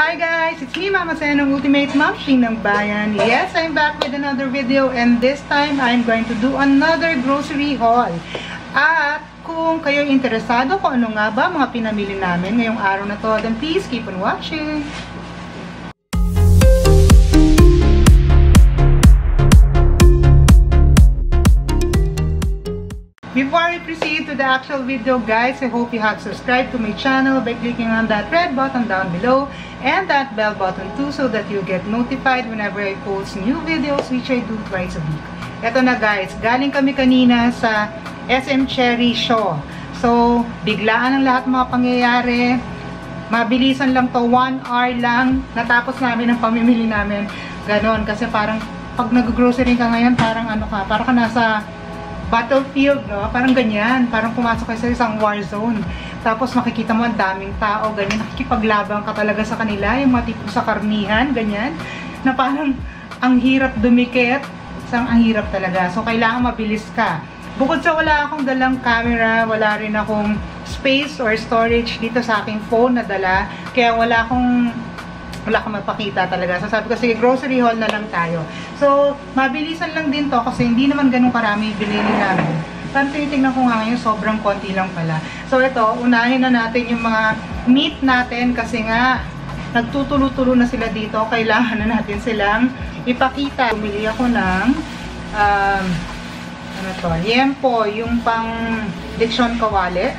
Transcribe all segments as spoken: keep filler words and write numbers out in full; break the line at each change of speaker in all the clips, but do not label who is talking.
Hi guys! It's me, Mama Sen, ng Ultimate Mamshing ng Bayan. Yes, I'm back with another video and this time I'm going to do another grocery haul. At kung kayo interesado kung ano nga ba mga pinamili namin ngayong araw na to, then please keep on watching. Before we proceed to the actual video, guys, I hope you have subscribed to my channel by clicking on that red button down below and that bell button too, so that you get notified whenever I post new videos, which I do twice a week. Eto na guys, galing kami kanina sa S M Cherry Show. So, biglaan ang lahat mga pangyayari. Mabilisan lang to, one hour lang. Natapos namin ang pamimili namin. Ganon, kasi parang pag nag-grocery ka ngayon, parang ano ka, parang ka nasa battlefield, no? Parang ganyan. Parang pumasok kayo sa isang war zone. Tapos makikita mo ang daming tao, ganyan. Nakikipaglabang ka talaga sa kanila. Yung mga tipo sa karnihan, ganyan. Na parang ang hirap dumikit. Isang ang hirap talaga. So, kailangan mabilis ka. Bukod sa wala akong dalang camera, wala rin akong space or storage dito sa aking phone na dala. Kaya wala akong wala akong mapakita talaga. So, sabi ko, sige, grocery haul na lang tayo. So, mabilisan lang din to kasi hindi naman ganun karami binili namin. Pero tinitingnan ko nga ngayon, sobrang konti lang pala. So, ito, unahin na natin yung mga meat natin kasi nga, nagtutulo-tulo na sila dito. Kailangan na natin silang ipakita. Bumili ako ng, um, ano to, liempo, yung pang lechon kawali.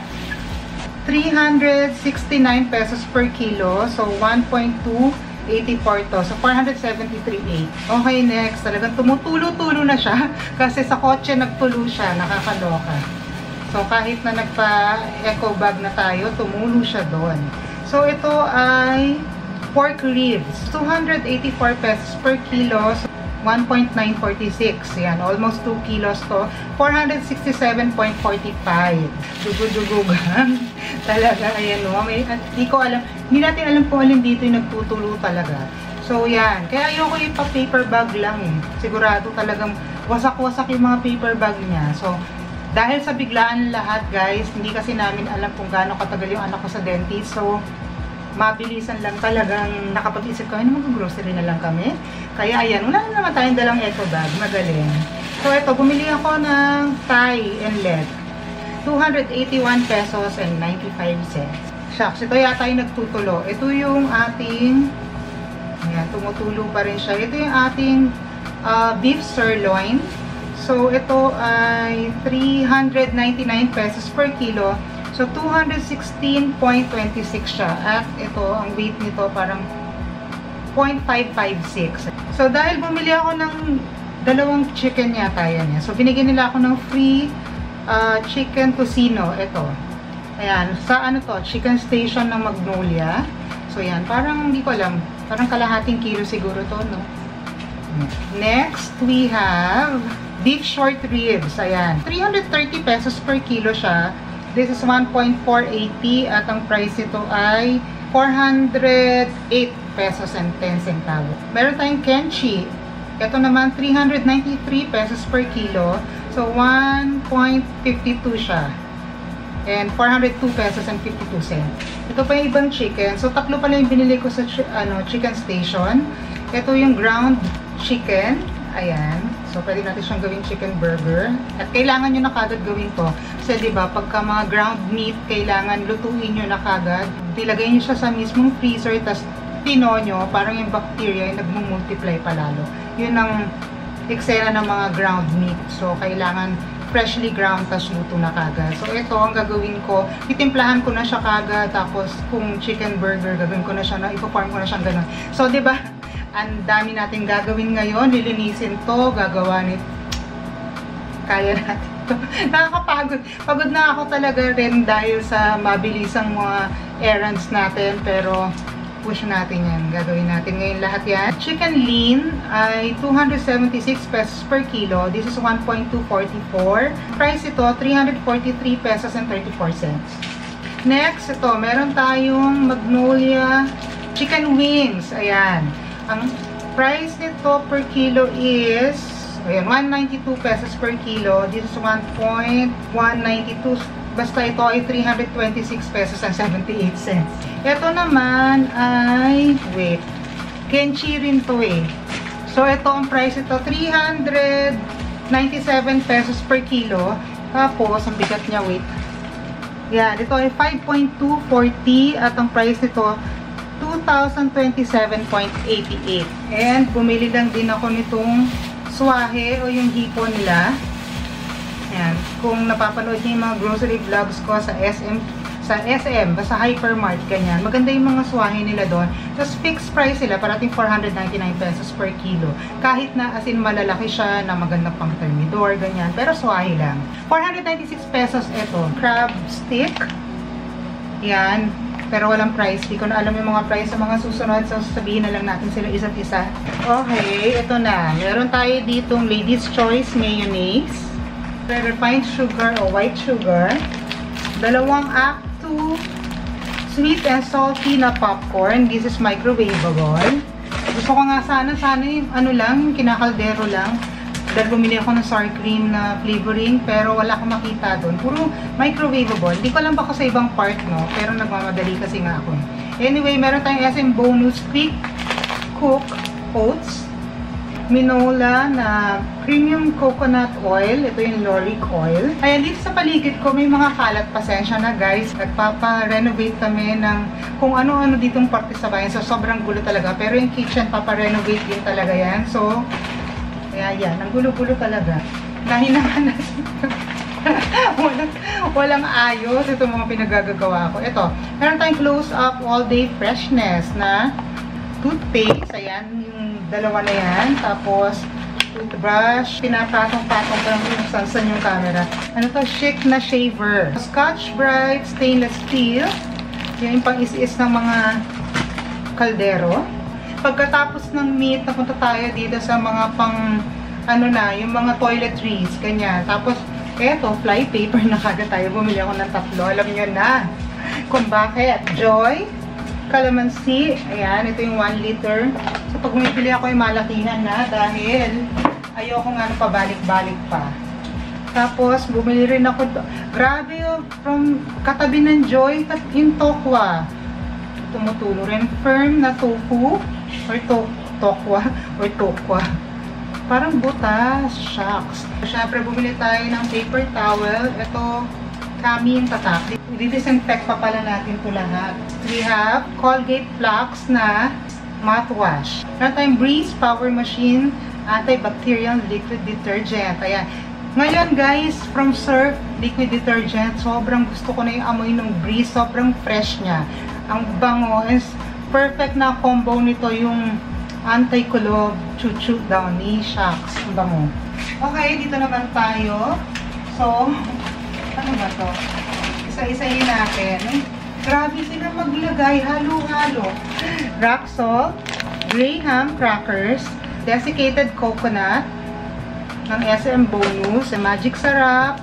three hundred sixty-nine pesos per kilo. So, one point two eight four to. So, four hundred seventy-three point eight. Okay, next. Talagang tumutulo-tulo na siya. Kasi sa kotse nagtulo siya. Nakakaloka. So, kahit na nagpa-eco bag na tayo, tumulo siya doon. So, ito ay pork ribs. two hundred eighty-four pesos per kilo. So, one point nine four six. Yan, almost two kilos to. four hundred sixty-seven point four five. Dugo-dugugan. Talaga, ayan o. May, at di ko alam, hindi natin alam kung alin dito yung nagtutulo talaga. So, yan. Kaya ayoko yung pa-paper bag lang eh. Sigurado talagang wasak-wasak yung mga paper bag niya. So, dahil sa biglaan lahat, guys, hindi kasi namin alam kung gaano katagal yung anak ko sa dentist. So, mabilisan lang talagang nakapag-isip kami na mag-grocery na lang kami. Kaya ayan, wala na naman tayong dalang eco bag. Magaling. So, ito, bumili ako ng thigh and leg. two hundred eighty-one pesos and ninety-five cents. Shucks, ito yata yung nagtutulo. Ito yung ating, ayan, tumutulo pa rin siya. Ito yung ating uh, beef sirloin. So, ito ay three hundred ninety-nine pesos per kilo. So, two hundred sixteen point two six siya. At ito, ang weight nito parang zero point five five six. So, dahil bumili ako ng dalawang chicken yata yan. So, binigyan nila ako ng free uh, chicken tocino. Ito. Ayan. Sa ano to? Chicken station ng Magnolia. So, yan. Parang, hindi ko alam. Parang kalahating kilo siguro to, no? Next, we have beef short ribs. Ayan. three hundred thirty pesos per kilo siya. This is one point four eight zero at ang price ito ay four hundred eight pesos and ten centavos. Meron tayong kimchi. Ito naman three hundred ninety-three pesos per kilo. So one point five two siya. And four hundred two pesos and fifty-two cents. Ito pa yung ibang chicken. So tatlo pala yung binili ko sa ano, chicken station. Ito yung ground chicken. Ayan. So, pwede natin siyang gawing chicken burger. At kailangan nyo na kagad gawin to. Kasi, diba, pagka mga ground meat, kailangan lutuin nyo na kagad. Ilagay nyo siya sa mismong freezer, tapos tino nyo, parang yung bacteria yung nagmumultiply palalo. Yun ang eksena ng mga ground meat. So, kailangan freshly ground, tapos luto na kagad. So, ito, ang gagawin ko, titimplahan ko na siya kagad, tapos kung chicken burger, gagawin ko na siya, na, ipo-form ko na siyang ganun. So, diba, ang dami natin gagawin ngayon. Lilinisin to, gagawa nito. Kaya natin to. Nakakapagod. Pagod na ako talaga rin dahil sa mabilisang mga errands natin. Pero push natin yan. Gagawin natin ngayon lahat yan. Chicken lean ay two hundred seventy-six pesos per kilo. This is one point two four four. Price ito, three hundred forty-three pesos and thirty-four cents. Next, ito, meron tayong Magnolia chicken wings. Ayan. Ang price nito per kilo is, ayan, one ninety-two pesos per kilo. This is one point one nine two Basta ito ay three hundred twenty-six pesos and seventy-eight cents. Ito naman ay, wait, Kenchi rin to eh. So, ito ang price ito, three hundred ninety-seven pesos per kilo. Tapos, ang bigat niya, wait. Yan, ito ay five point two four zero at ang price nito, two thousand twenty-seven point eight eight. And, bumili lang din ako nitong swahe o yung hipon nila. Yan. Kung napapanood niyo yung mga grocery vlogs ko sa S M, sa S M, sa hypermarket, ganyan. Maganda yung mga swahe nila doon. Tapos fixed price sila, parating four hundred ninety-nine pesos per kilo. Kahit na as in malalaki siya, na maganda pang termidor, ganyan. Pero swahe lang. four hundred ninety-six pesos ito. Crab stick. Yan. Pero walang price. Di ko na alam yung mga price sa mga susunod. So, sabihin na lang natin sila isa't isa. Okay, ito na. Meron tayo ditong Ladies Choice Mayonnaise. Refined sugar o white sugar. Dalawang Act two sweet and salty na popcorn. This is microwavable. Gusto ko nga sana, sana yung ano lang, kinakaldero lang. Dahil bumili ako ng sour cream na flavoring, pero wala akong makita doon. Puro microwavable. Hindi ko alam baka sa ibang part, no? Pero nagmamadali kasi nga ako. Anyway, meron tayong S M Bonus Quick Cook Oats. Minola na premium coconut oil. Ito yung lauric oil. Ayan, dito sa paligid ko may mga kalat. Pasensya na guys. Nagpapa-renovate kami ng kung ano-ano ditong parte sa bayan. So, sobrang gulo talaga. Pero yung kitchen, papa-renovate din talaga yan. So, ayan, yan. Ang gulo-gulo talaga. Dahil naman walang, walang ayos. Ito mga pinagagagawa ko. Ito, meron tayong close-up all-day freshness na toothpaste. Ayan, yung dalawa na yan. Tapos, toothbrush. Pinapatong-patong ko lang kung saan yung camera. Ano to? Chic na shaver. Scotch Brite stainless steel. Yan yung pang-is-is ng mga kaldero. Pagkatapos ng meat, napunta tayo dito sa mga pang, ano na, yung mga toiletries. Ganyan. Tapos, eto, fly paper na kagad tayo. Bumili ako ng tatlo. Alam nyo na kung bakit. Joy. Calamansi. Ayan, ito yung one liter. So, pag bumibili ako yung malakihan na dahil ayoko nga pabalik-balik pa. Tapos, bumili rin ako. Grabe yun. From katabi ng Joy, yung tokwa. Tumutulo rin. Firm na tofu. Or to tokwa. Or tokwa. Parang butas. Shucks. Siyempre, bumili tayo ng paper towel. Ito, kami yung tatak. I-disinfect pa pala natin ito lahat. We have Colgate Flux na mouthwash. Meron tayong Breeze Power Machine antibacterial liquid detergent. Ayan. Ngayon guys, from Surf liquid detergent, sobrang gusto ko na yung amoy ng Breeze. Sobrang fresh niya. Ang bango is perfect na combo nito yung anti-kulog chuchu downy shocks. Ang bango. Okay, dito naman tayo. So, ano ba to? Isa-isayin natin. Ay, grabe sila maglagay. Halo-halo. Rock salt, graham crackers, desiccated coconut, ng S M Bonus, magic sarap,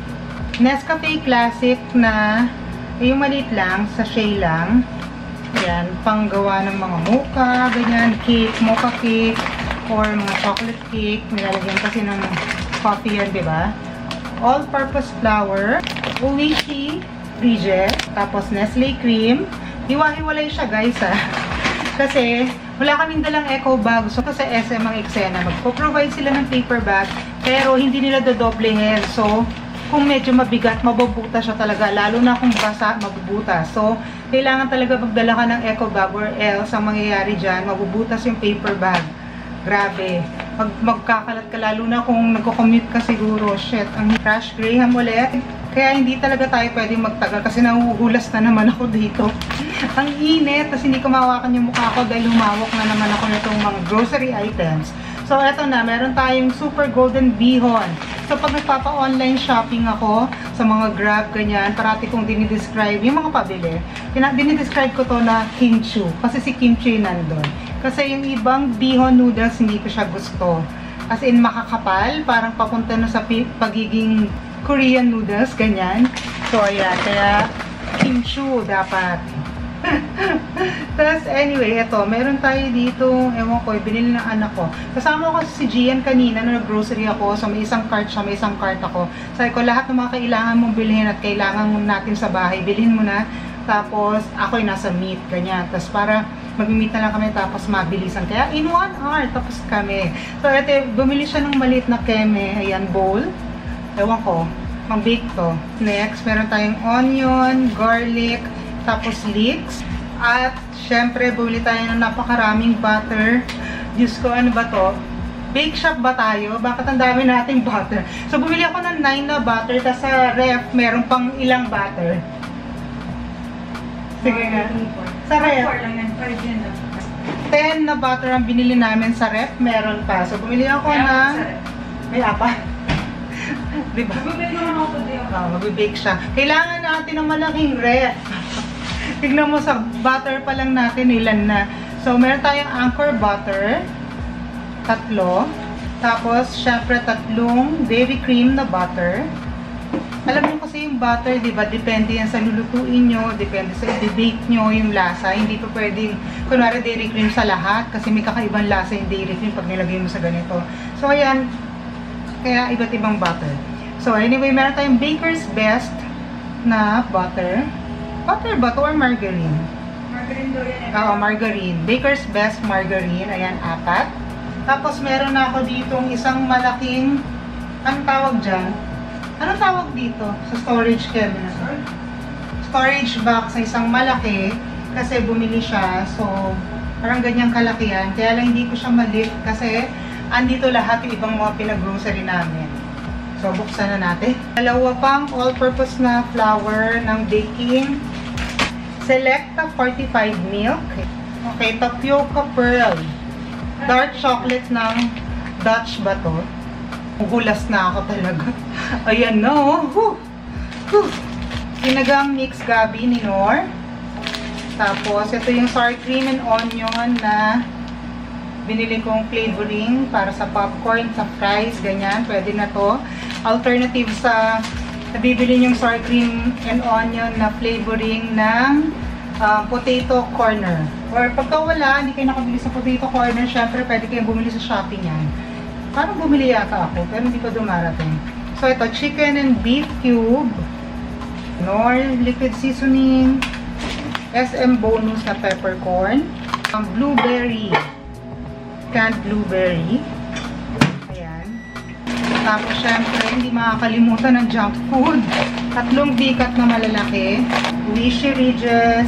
Nescafe Classic na yung maliit lang, sachet lang. Yan, panggawa ng mga mocha, ganyan, cake, mocha cake, or mga chocolate cake. Nilalagyan kasi ng coffee yan, diba? All-purpose flour, Oishi Reject, tapos Nestle cream. Hiwa-hiwalay siya guys ha. Kasi wala kaming dalang eco bag. So sa S M ang eksena, magpo-provide sila ng paper bag, pero hindi nila dodoblehin. So kung medyo mabigat, mabubutas siya talaga. Lalo na kung basa, mabubutas. So kailangan talaga magdala ka ng eco bag or else ang mangyayari dyan, mabubutas yung paper bag. Grabe. Mag magkakalat ka, lalo na kung nagko-commute ka siguro. Shit, ang crush graham ulit. Kaya hindi talaga tayo pwedeng magtagal kasi nahuhulas na naman ako dito. Ang init, kasi hindi ko mahawakan yung mukha ko dahil humawak na naman ako nitong mga grocery items. So, eto na, meron tayong super golden bihon. So, pag nagpapa-online shopping ako sa mga Grab, ganyan, parati kong dinidescribe yung mga pabili. Dinidescribe ko to na kimchi. Kasi si kimchi nandun. Kasi yung ibang bihon noodles, hindi ko siya gusto. As in, makakapal. Parang papunta na sa pagiging Korean noodles, ganyan. So, ayan. Kaya, kimchi dapat. Tapos, anyway, eto, meron tayo dito, ewan ko, binili ng anak ko. Kasama ko si Gian kanina, na nag-grocery ako, so may isang cart siya, may isang cart ako. Sabi ko, lahat ng mga kailangan mong bilhin at kailangan natin sa bahay, bilhin mo na. Tapos, ako'y nasa meat, ganyan. Tapos, para mag-meet na lang kami, tapos mabilisan. Kaya, in one hour, tapos kami. So, eto, bumili siya ng maliit na keme, ayan, bowl. Ewan ko, pang-bake to. Next, meron tayong onion, garlic, tapos leeks. At, syempre, bumili tayo ng napakaraming butter. Diyos ko, ano ba to? Bake shop ba tayo? Bakit ang dami nating butter? So, bumili ako ng nine na butter. Tapos sa ref, meron pang ilang butter. Sige nga. Sa ref. ten na butter ang binili namin sa ref. Meron pa. So, bumili ako ng... May apa? Diba? Magbibake naman ako today. Oo, magbibake siya. Kailangan natin ng malaking ref. Tignan mo sa butter pa lang natin, ilan na. So, meron tayong anchor butter. Tatlo. Tapos, syempre, tatlong dairy cream na butter. Alam mo kasi yung butter, di ba? Depende yan sa lulutuin nyo. Depende sa i-bake nyo yung lasa. Hindi pa pwedeng, kunwari dairy cream sa lahat. Kasi may kakaibang lasa yung dairy cream pag nilagay mo sa ganito. So, ayan. Kaya, iba't ibang butter. So, anyway, meron tayong Baker's Best na butter. Butter ba to or margarine?
Margarine daw yan.
Oo, margarine. Baker's Best margarine. Ayan, apat. Tapos, meron na ako ditong isang malaking, anong tawag dyan? Anong tawag dito? Sa storage cabinet. Storage box na isang malaki. Kasi bumili siya. So, parang ganyang kalaki yan. Kaya lang hindi ko siya malift kasi andito lahat yung ibang mga pinag-grocery namin. So, buksan na natin. Dalawa pang all-purpose na flour ng baking. Selecta forty-five milk. Okay, tapioca pearl. Dark chocolate ng Dutch ba to? Hulas na ako talaga. Ayan na, no. Whew. Whew. Sinagang mix gabi ni Nor. Tapos, ito yung sour cream and onion na binili kong flavoring para sa popcorn, sa fries, ganyan. Pwede na to. Alternative sa nabibili yung sour cream and onion na flavoring ng uh, potato corner. Or pagka wala, hindi kayo nakabili sa potato corner, syempre pwede kayong bumili sa Shopee yan. Parang bumili yata ako, pero hindi pa dumarating. So ito, chicken and beef cube, Nor liquid seasoning, S M bonus na peppercorn, um, blueberry, canned blueberry. Tapos, syempre, hindi makakalimutan ng junk food. Tatlong bikat na malalaki. Wishy ridges.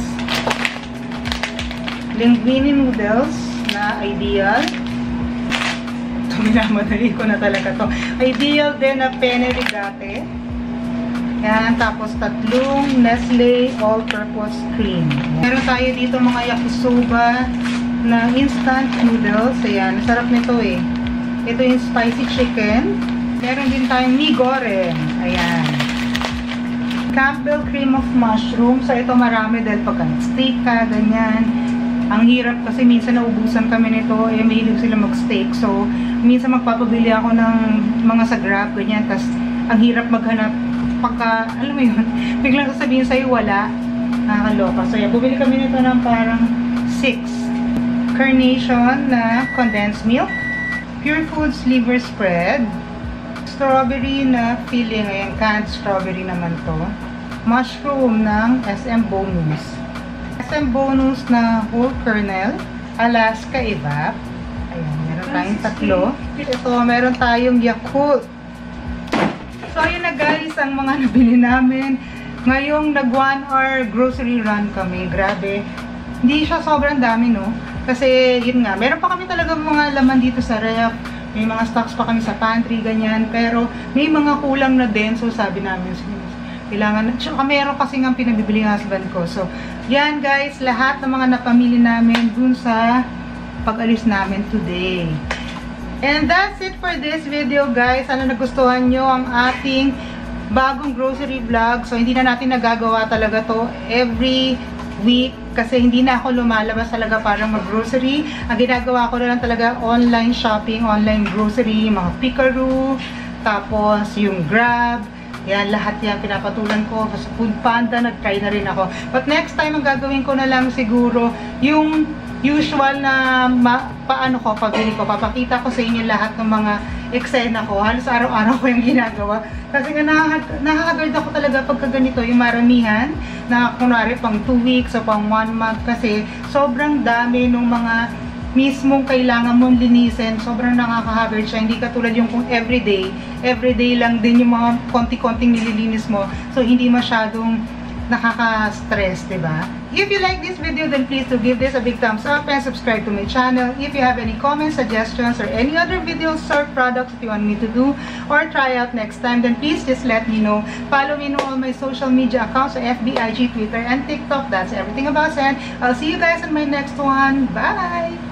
Linguine noodles na ideal. Ito, minamadali ko na talaga to. Ideal din na penne rigate. Yan. Tapos, tatlong Nestle all-purpose cream. Meron tayo dito mga yakisoba na instant noodles. Ayan. Sarap nito eh. Ito yung spicy chicken. Meron din tayong mi goreng. Ayan. Campbell cream of mushroom. So, ito marami dahil pagka steak ka, ganyan. Ang hirap kasi minsan naubusan kami nito. Eh, mahilig sila mag-steak. So, minsan magpapabili ako ng mga sa Grab, ganyan. Tapos, ang hirap maghanap. Pagka, alam mo yun, biglang sasabihin sa'yo, wala. Nakakaloka. So, yan. Bumili kami nito ng parang six. Carnation na condensed milk. Pure Foods liver spread. Strawberry na filling. Ayan, canned strawberry naman to. Mushroom ng S M bonus. S M bonus na whole kernel. Alaska evap. Ayan, meron tayong tatlo. Ito, meron tayong Yakult. So, ayun na guys, ang mga nabili namin. Ngayong nag one hour grocery run kami. Grabe. Hindi siya sobrang dami, no? Kasi, yun nga, meron pa kami talaga mga laman dito sa ref. May mga stocks pa kami sa pantry, ganyan. Pero, may mga kulang na din. So, sabi namin, kailangan, tsaka meron kasi nga pinabibili ng husband ko. So, yan guys, lahat ng mga napamili namin dun sa pag-alis namin today. And that's it for this video, guys. Sana nagustuhan nyo ang ating bagong grocery vlog. So, hindi na natin nagagawa talaga to every week. Kasi hindi na ako lumalabas talaga para mag-grocery. Ang ginagawa ko na lang talaga online shopping, online grocery, mga Picaroo, tapos yung Grab, Yan, lahat yan pinapatulan ko. Sa Food Panda, nag-try na rin ako. But next time, ang gagawin ko na lang siguro, yung usual na ma paano ko, pabili ko. Papakita ko sa inyo lahat ng mga eksena ko. Halos araw-araw ko yung ginagawa. Kasi nga nakakagard ako talaga pagka ganito, yung maramihan, na kunwari pang two weeks o pang one month. Kasi sobrang dami ng mga mismong kailangan mong linisin, sobrang nakaka-haggard siya. Hindi katulad yung kung everyday, everyday lang din yung mga konti-konting nililinis mo. So, hindi masyadong nakaka-stress, diba? If you like this video, then please do give this a big thumbs up and subscribe to my channel. If you have any comments, suggestions, or any other videos or products that you want me to do or try out next time, then please just let me know. Follow me on all my social media accounts, so F B, I G, Twitter, and TikTok. That's everything about Sen. I'll see you guys in my next one. Bye!